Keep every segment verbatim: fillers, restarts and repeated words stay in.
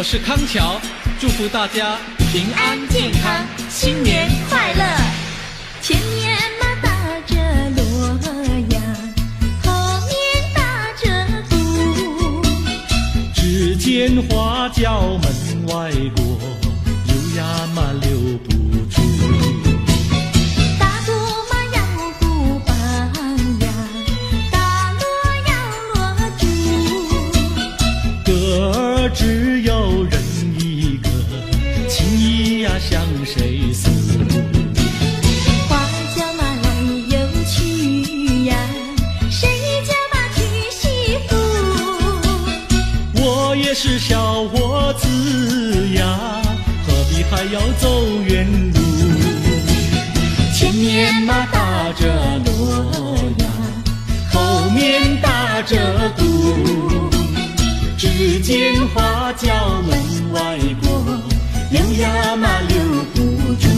我是康桥，祝福大家平安健康， 新年快乐。前面嘛打着锣呀，后面打着鼓， 只见花轿门外过，流呀嘛留不住。 打鼓嘛要鼓棒呀，打锣要锣珠， 歌儿只有人一个，情意呀向谁诉？ 花轿嘛来又去呀，谁家嘛娶媳妇？ 我也是小伙子呀，何必还要走远路？ 前面嘛打着锣呀， 后面打着鼓，只见花轿门外过，留呀嘛留不住。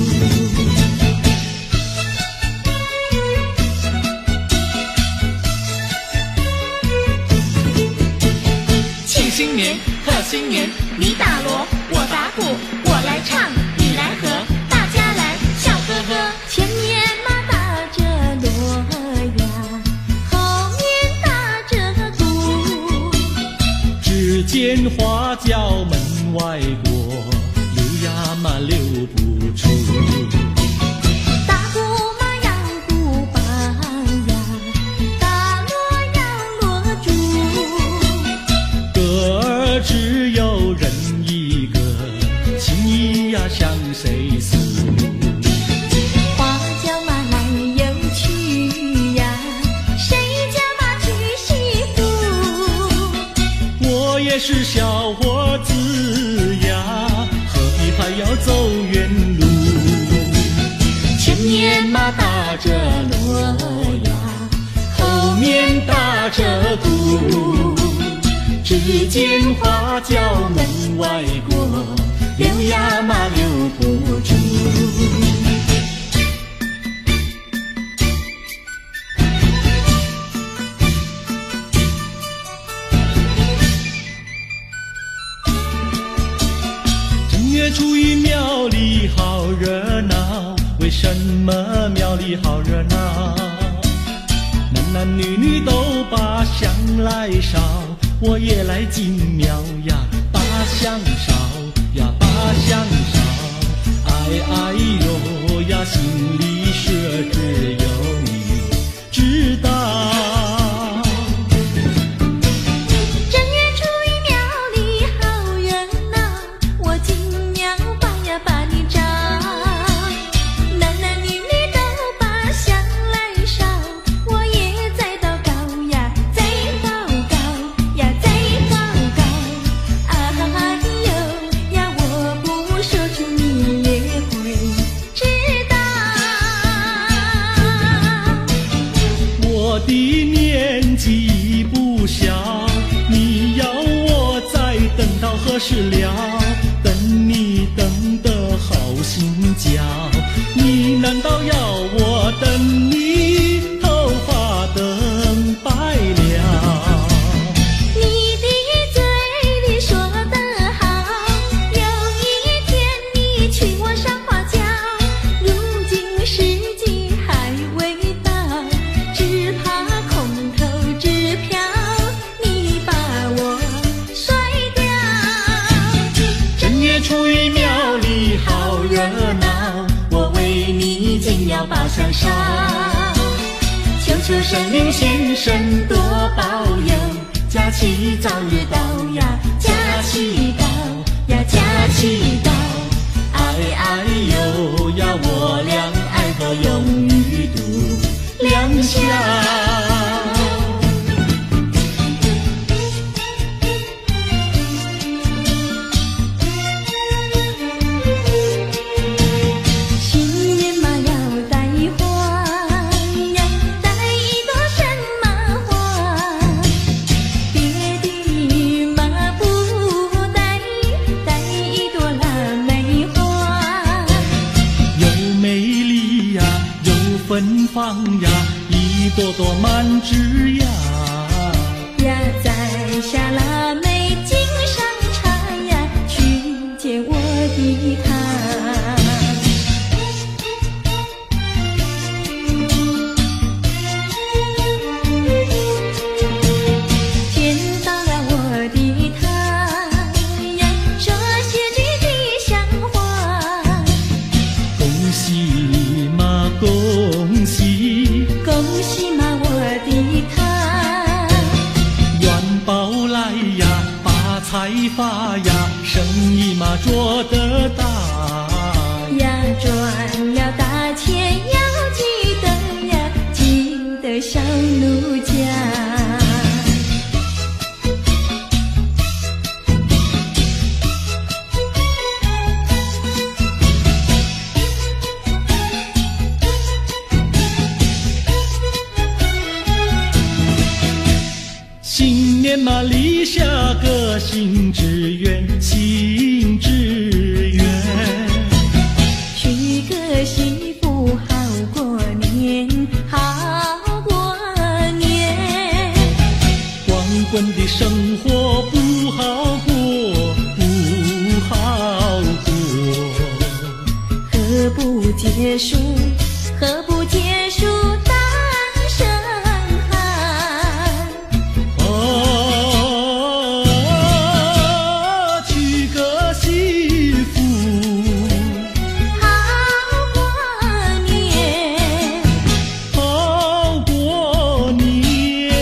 庆新年，贺新年，你打锣，我打鼓，我来唱，你来和，大家来笑呵呵。前面嘛打着锣呀，后面打着鼓， 只见花轿门外过，留呀嘛留不住。 打鼓嘛要鼓棒呀，打锣要锣珠， 歌儿只有人一个，情意呀向谁诉？ 花轿嘛来又去呀，谁家嘛娶媳妇？ 我也是小伙子呀，何必还要走远路？ 前面嘛打着锣呀， 后面打着鼓，只见花轿门外过，留呀嘛留不住。正月初一庙里好热闹，为什么庙里好热闹？男男女女都把香来烧，我也来进庙呀，把香烧呀，把香烧。哎哎呦呀，心里说只有你知道。 正月初一庙里好热闹，我进庙把呀把你找，男男女女都把香来烧，我也在祷告呀，在祷告呀，在祷告。哎呦呀，我不说出你也会知道。 我的年纪不小，你要我再等到何时了？等你等得好心焦，你难道要我等你头发等白了？ 你的嘴里说得好，有一天你娶我上花轿，如今时机还未到，只怕空头支票你把我甩掉。 正月初一庙里好热闹，我为你紧要把香烧，求求神灵先生多保佑，假期早日到呀，假期到呀，假期到。哎哎呦呀，我俩爱到永远度良宵。 新年嘛要带花呀，带一朵什么花？别的嘛不带，带一朵腊梅花。 又美丽呀，又芬芳呀，一朵朵满枝桠。 呀，摘下腊梅经上插呀，取恭喜恭喜嘛我的他， 元宝来呀，发财发呀，生意嘛做得大呀赚了大钱要记得呀，记得上奴家。 新年嘛立下个新志愿，新志愿， 娶个媳妇好过年，好过年。 光棍的生活不好过，不好过。 何不结束？何不结束单身汉？ 哦，娶个媳妇好过年， 好过年。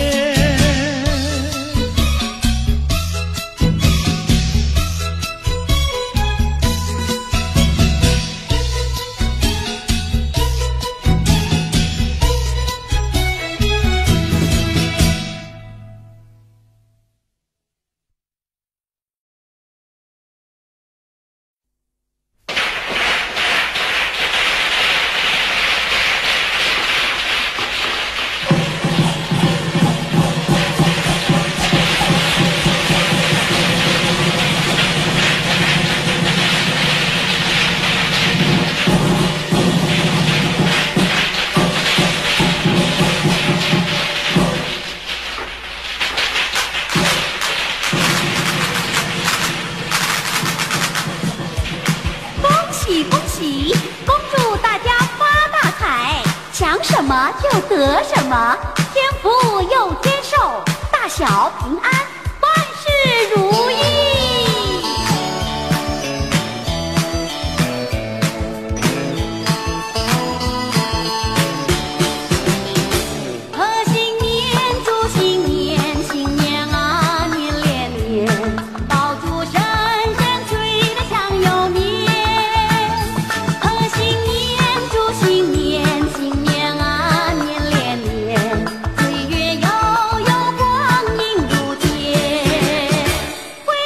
什么就得什么，天福又天寿，大小平安，万事如意。贺新年，祝新年，新年啊年连年，爆竹声声催得响又绵。贺新年，祝新年，新年。岁月悠悠，光阴如箭，挥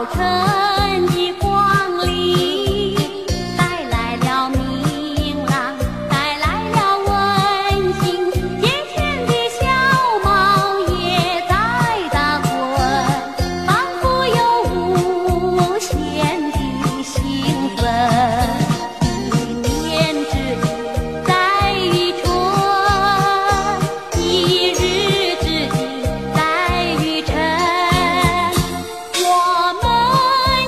晨的光临，带来了明朗，带来了温馨，眼前的小猫也在打滚，仿佛有无限的兴奋。一年之计在于春，一日之计在于晨。我们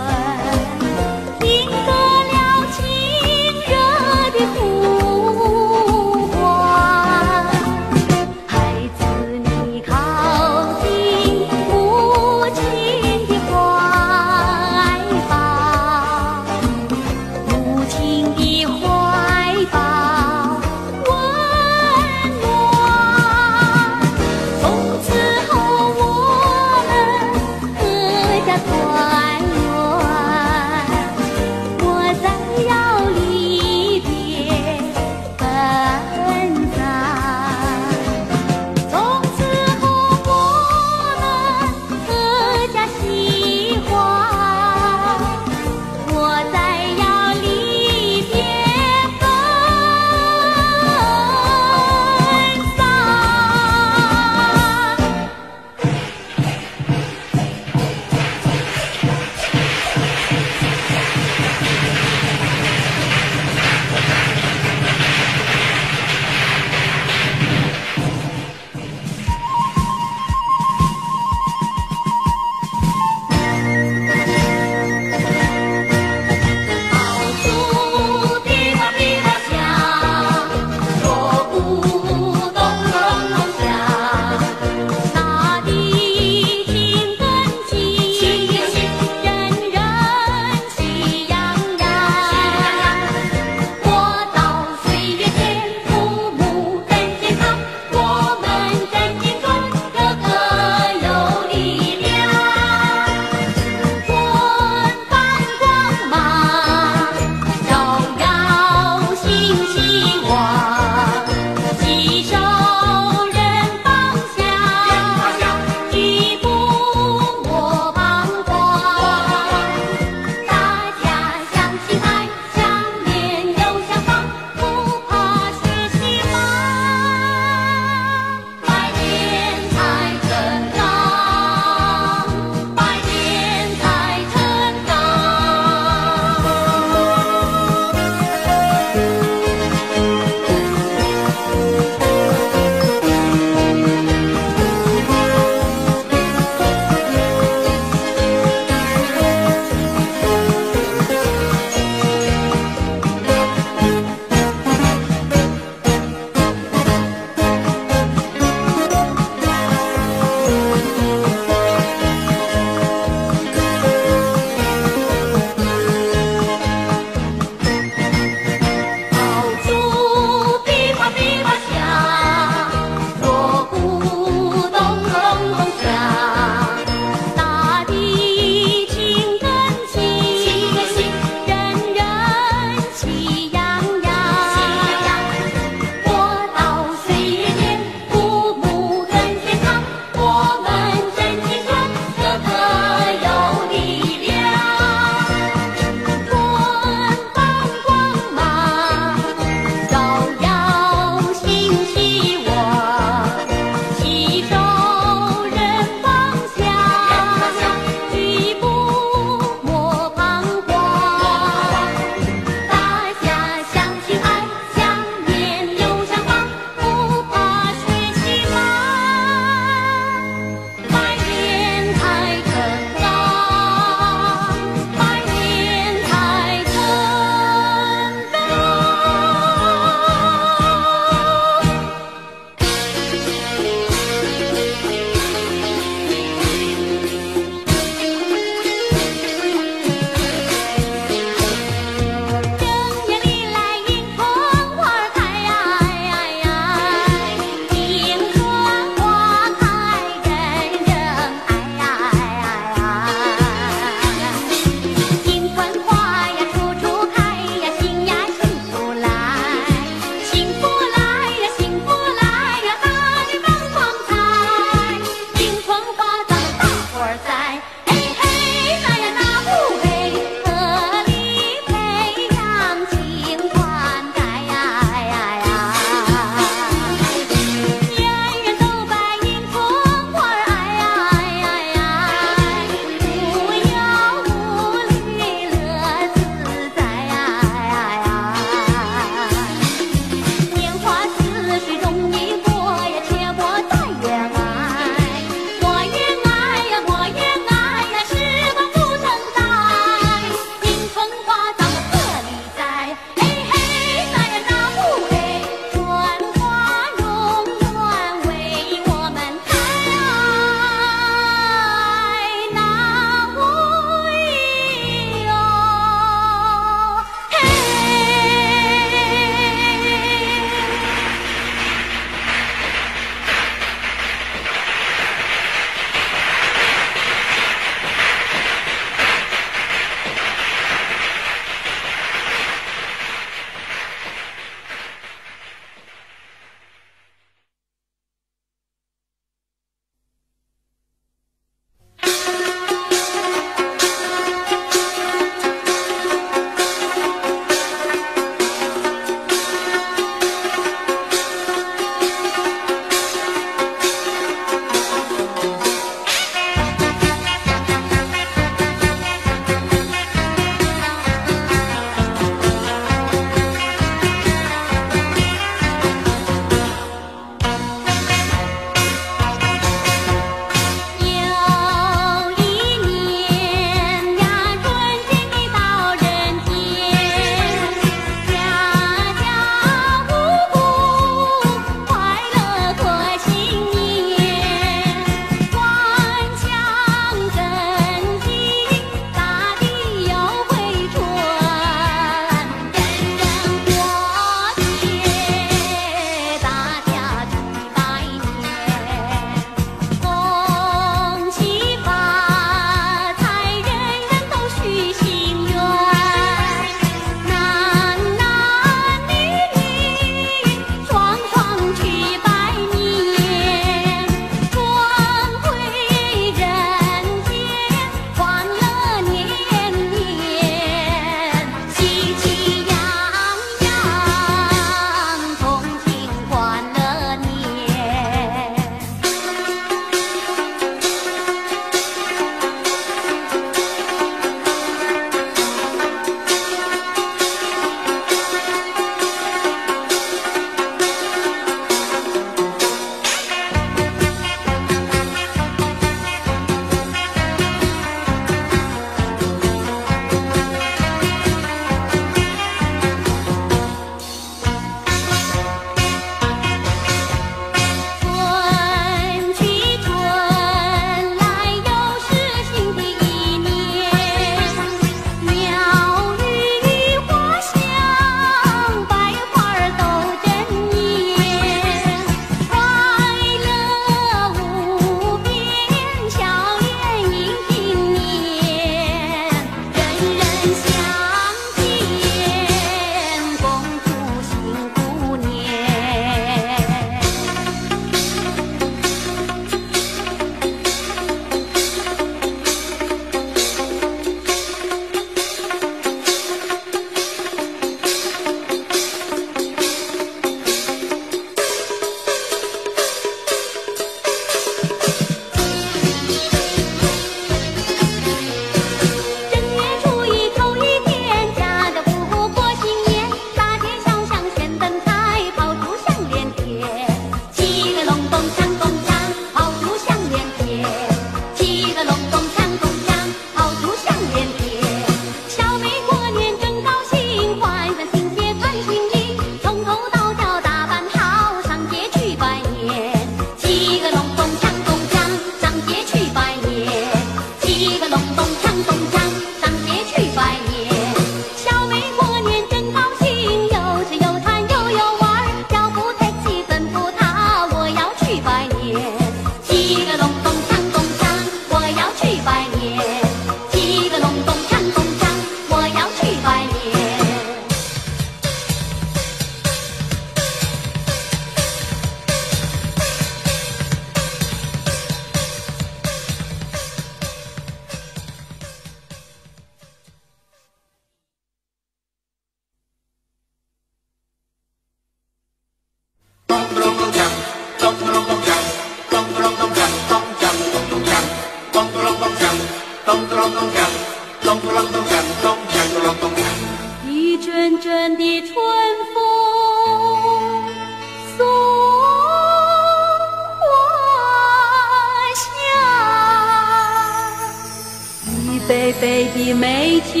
的美酒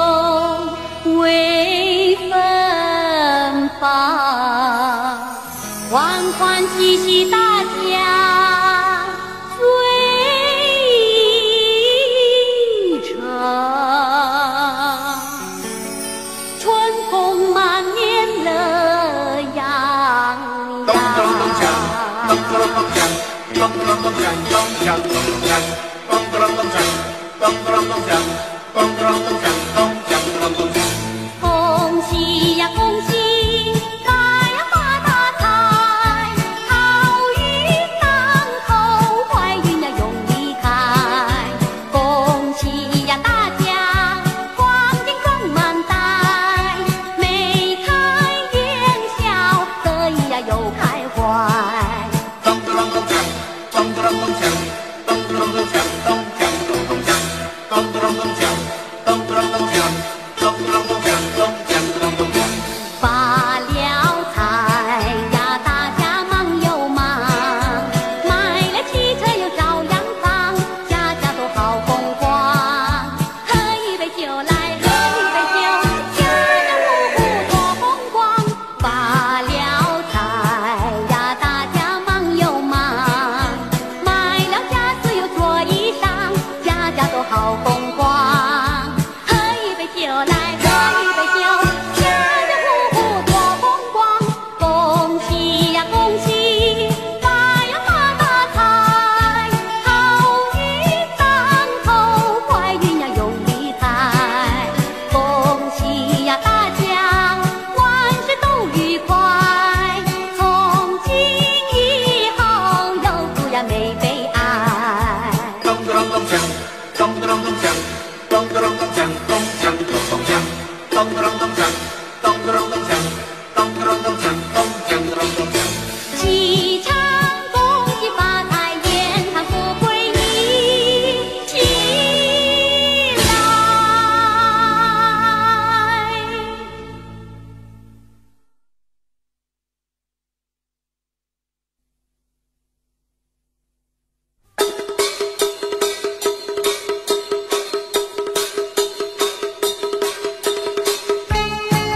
未芬芳，欢欢喜喜大家醉一场，春风满面乐洋洋。 咚咚咚锵，咚咚咚锵，咚咚咚锵，咚锵咚咚锵，咚咚咚锵，咚咚咚锵，咚咚咚锵，咚锵咚咚锵。 恭喜呀恭喜，发呀发大财，好运当头，坏运呀永离开。恭喜呀大家，黄金装满袋，眉开眼笑，得意呀又开怀。 咚咚咚锵，咚咚咚锵，咚咚咚锵，咚锵咚咚锵，咚咚咚锵，咚咚咚锵，咚咚咚锵，咚锵咚咚锵。 发了财呀，大家忙又忙，买了汽车又照样放，家家都好风光。喝一杯酒来，喝一杯酒，家家户户多风光。发了财呀，大家忙又忙，买了家私又做衣裳，家家都好风光。喝一杯酒来，喝一杯酒，家家户户多风光。恭喜呀恭喜，发呀发大财，好运当头，坏运呀永离开。恭喜呀大家，万事都愉快，从今以后有福呀没悲哀。 咚咚咚锵，咚咚咚锵，咚咚咚锵，咚锵咚咚锵，咚咚咚锵，咚咚咚锵，咚咚咚锵，咚锵咚咚锵。 喜唱恭喜发财，言谈富贵一起来。 我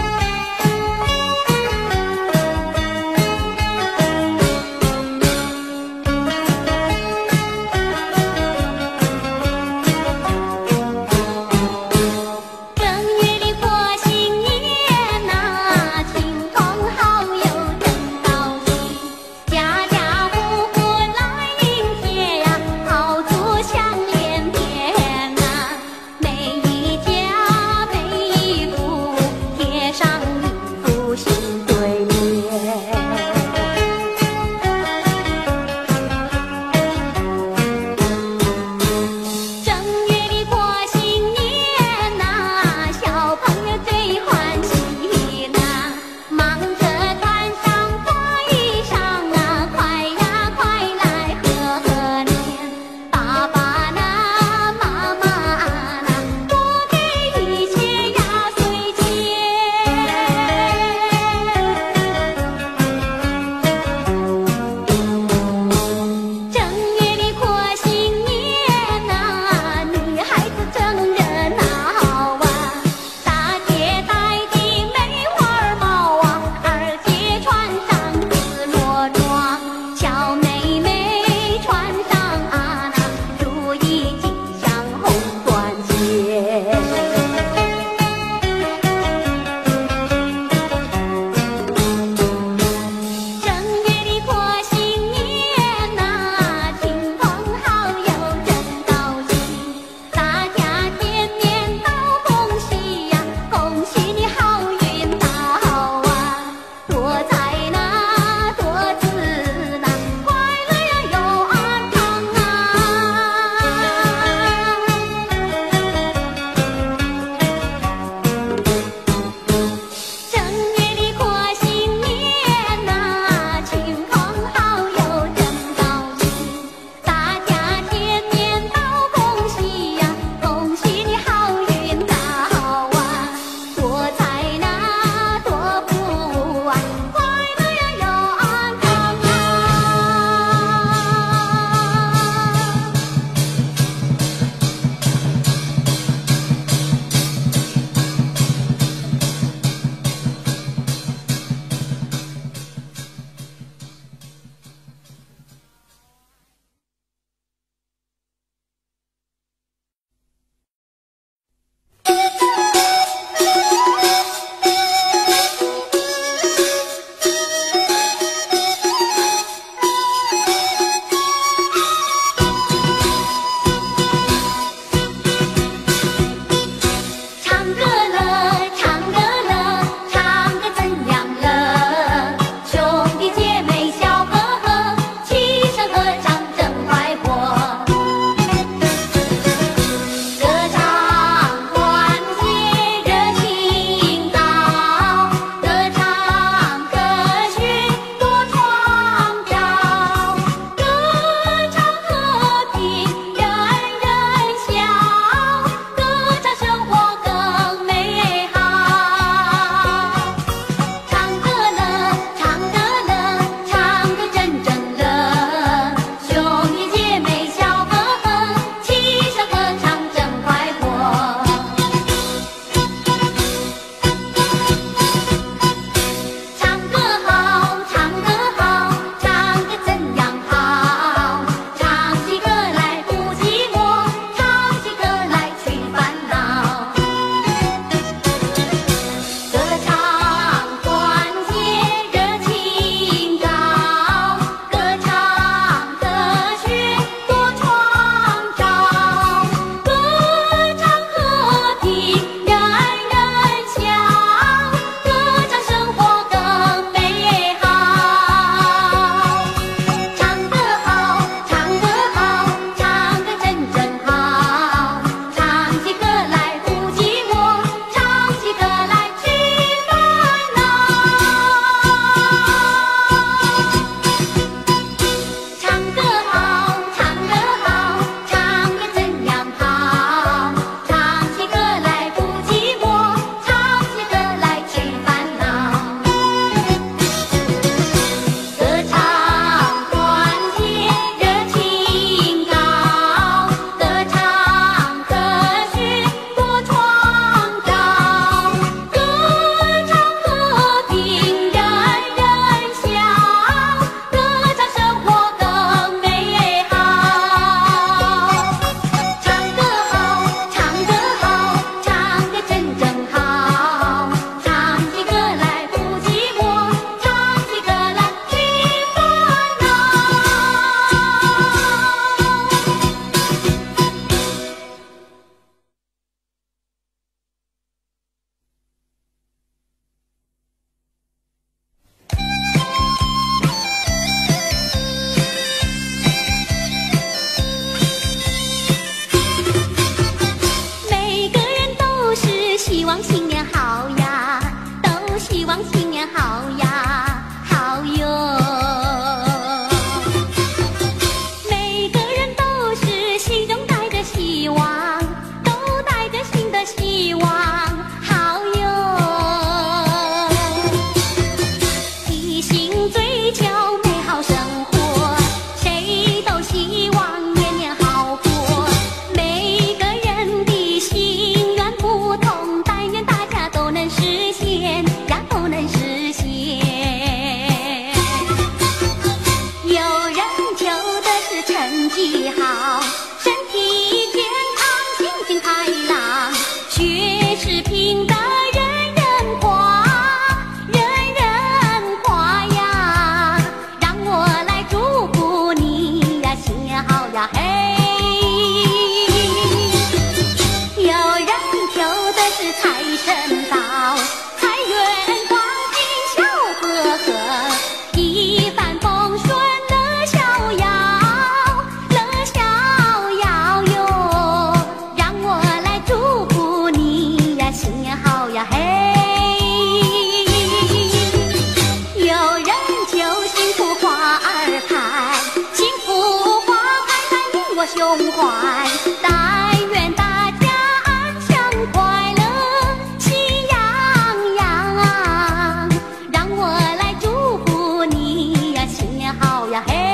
胸怀，但愿大家安详快乐，喜洋洋。让我来祝福你呀，新年好呀嘿！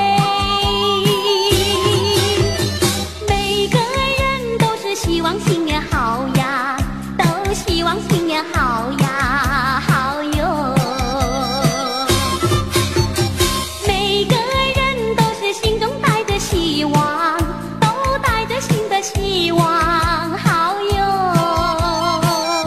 每个人都是希望新年好呀，都希望新年好呀，好哟。每个人都是心中带着希望，都带着新的希望，好哟。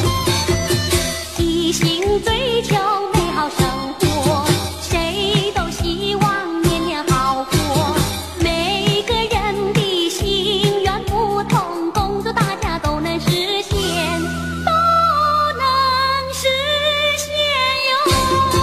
一心追求美好生活，谁都希望年年好过。每个人的心愿不同，恭祝大家都能实现，都能实现哟。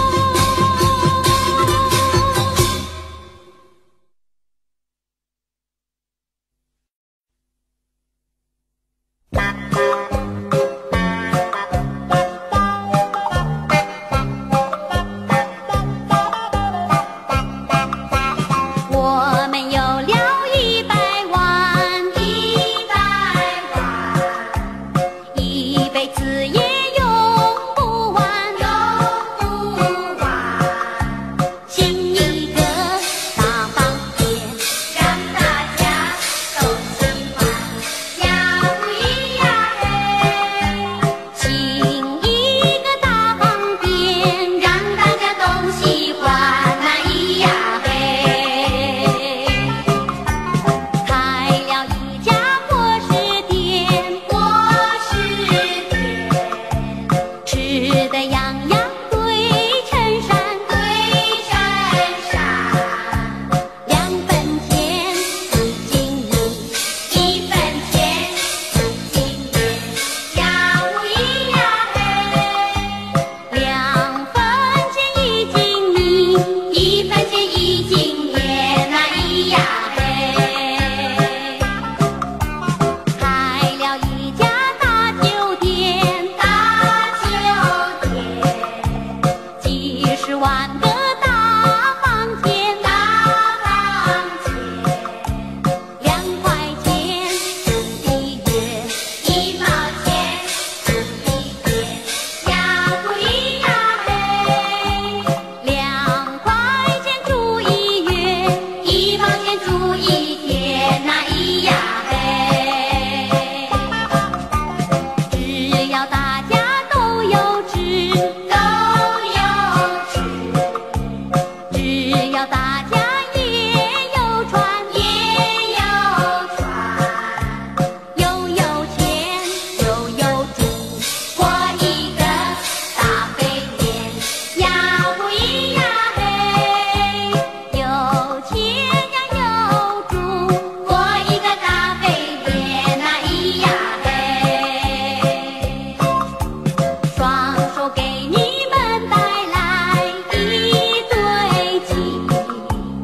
我们有了一百万，一百万，一辈子也用不完，用不完。新一个大房间，让大家都喜欢，呀不咿呀嘿。新一个大房间，让大家都喜欢，那咿呀嘿。开了一家伙食店，伙食店，吃的样样对衬衫，对衬衫。两分钱一斤米，一分钱一斤面，呀不咿呀嘿。两分钱一斤米，一分钱一斤面，那咿呀嘿。开了一家大酒店，大酒店，几十万个大房间，大房间。两块钱一月，一毛钱一天，呀不咿呀嘿。两块钱住一月，一毛钱住一天，那咿呀嘿。只要大家都有吃，都有吃。只要大家也有穿，也有穿。又有钱又有住，过一个大肥年，呀不咿呀嘿。有钱呀有住，过一个大肥年，那咿呀嘿。双手给你们带来一对鸡，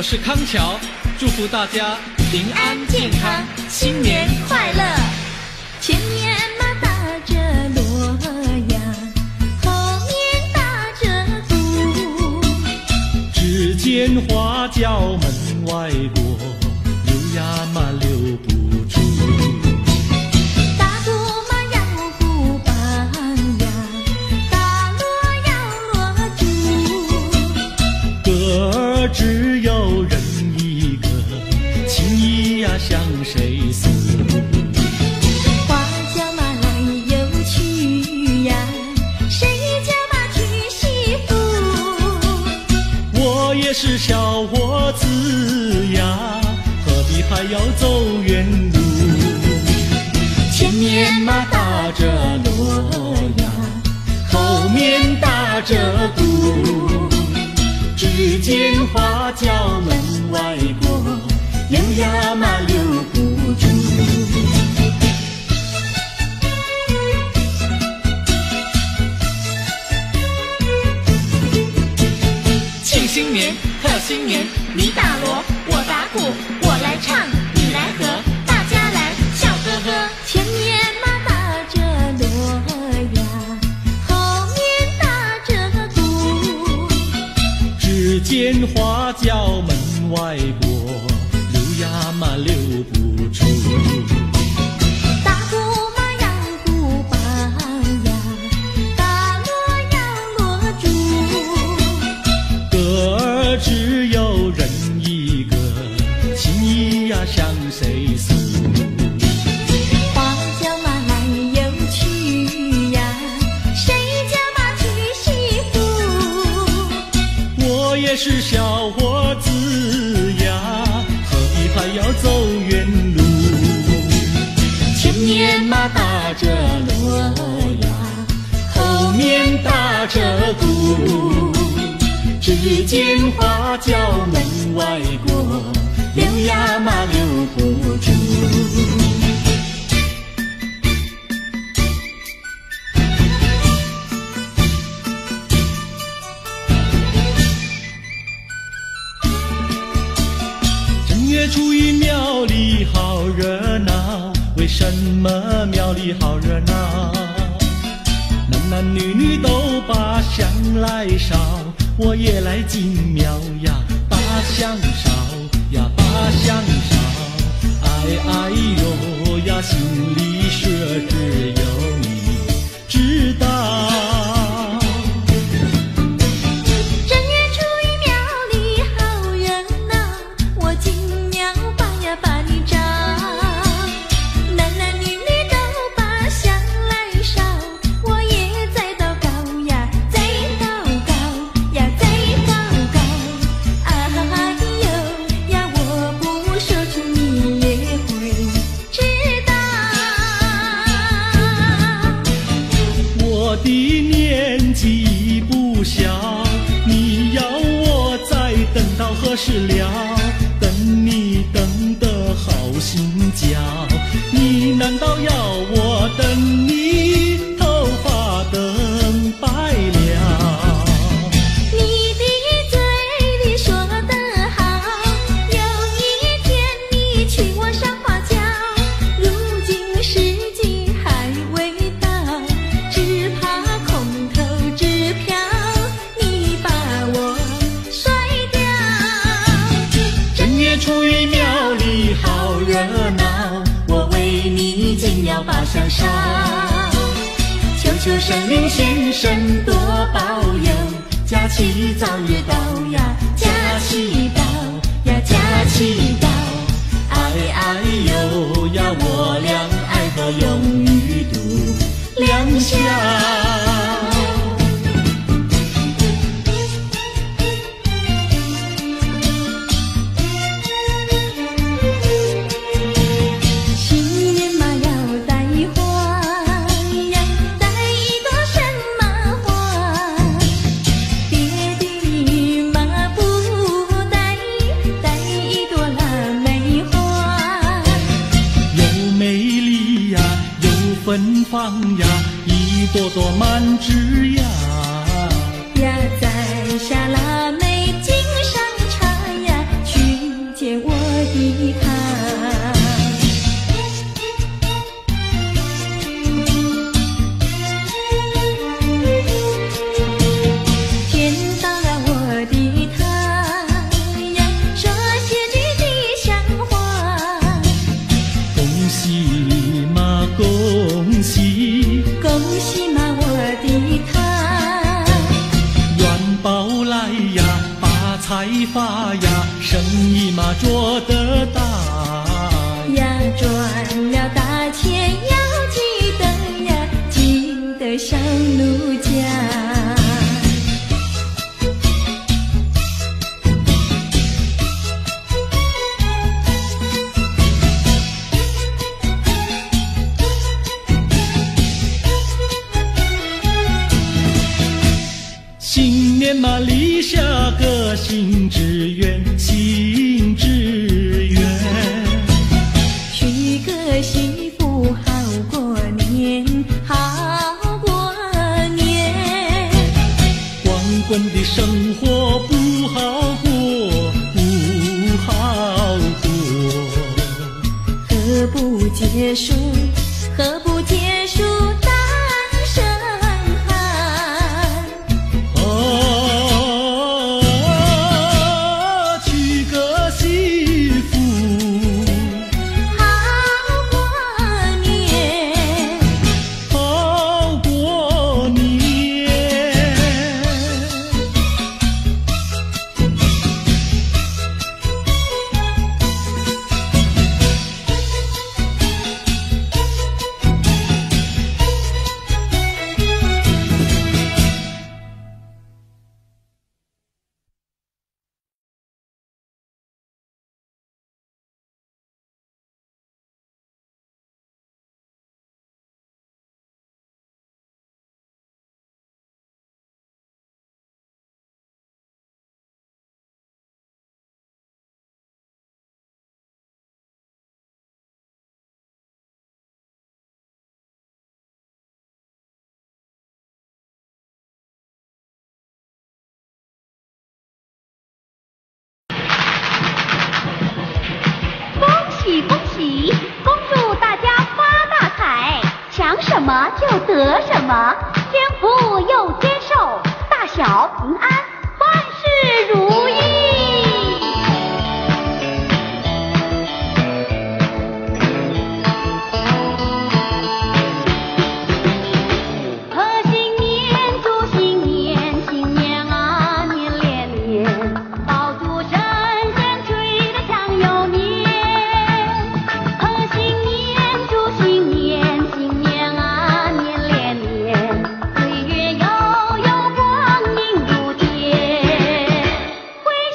是康桥，祝福大家平安健康，新年快乐。 前面马打着锣呀，后面打着鼓， 只见花轿门外过，溜呀嘛溜不住。 打鼓嘛要鼓棒呀，打锣要锣珠， 歌儿只有人一个，情谊呀向谁诉？ 花轿嘛来又去呀，谁家嘛娶媳妇？ 我也是小伙子呀，何必还要走远路？前面嘛打着锣呀，后面打着鼓，只见花轿门外过，溜呀嘛溜不住。 庆新年，贺新年，你打锣，我打鼓，我来唱，你来和，大家来笑呵呵。 前面嘛打着锣呀，后面打着鼓， 只见花轿门外过，溜呀嘛溜不住。 打鼓嘛要鼓棒呀，打锣要锣珠， 歌儿只有人一个，情谊呀向谁诉？ 花轿嘛来又去呀，谁家嘛娶媳妇？ 我也是小伙子呀，何必还要走远路？前面嘛打着锣呀，后面打着鼓，只见花轿门外过，溜呀嘛溜不住。正月初一庙里好热闹，为什么庙里好热闹？男男女女都把香来烧，我也来进庙呀，把香烧呀，把香烧。哎哎呦呀，心里说只有你知道。 正月初一庙里好热闹，我进庙把呀把你找，男男女女都把香来烧，我也在祷告呀，在祷告呀，在祷告。哎呦呀，我不说出你也会知道。 我的年纪不小，你要我再等到何时了？等你等得好心焦，你难道要我等你头发等白了？ 你的嘴里说得好，有一天你娶我上花轿，如今时机还未到，只怕空头支票你把我甩掉。 正月初一庙里好热闹，我为你进庙把香烧，求求神灵先生多保佑，假期早日到呀，假期到呀，假期到。哎哎呦呀，我俩爱河永远度良宵。 新年嘛要带花呀，带一朵什么花？别的嘛不带，带一朵腊梅花。 又美丽呀，又芬芳呀，一朵朵满枝呀。 呀，摘下腊梅，敬上茶呀，取的他。天到了我的他呀，说些句吉祥话。 恭喜嘛恭喜， 恭喜嘛我的他， 元宝来呀，发财发呀，生意嘛做得大呀赚了大钱要记得呀，记得上奴家。 新年嘛立下个新志愿，新志愿， 娶个媳妇好过年，好过年。 光棍的生活不好过，不好过。 何不结束？何不结束单身汉？ 哦，娶个媳妇， 好过年， 好过年。 恭喜！恭祝大家发大财，想什么就得什么，天福又接受，大小平安，万事如意。贺新年，祝新年，新年啊年连年，爆竹声声吹得响又绵。岁月悠悠，光阴如电。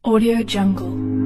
Audio Jungle.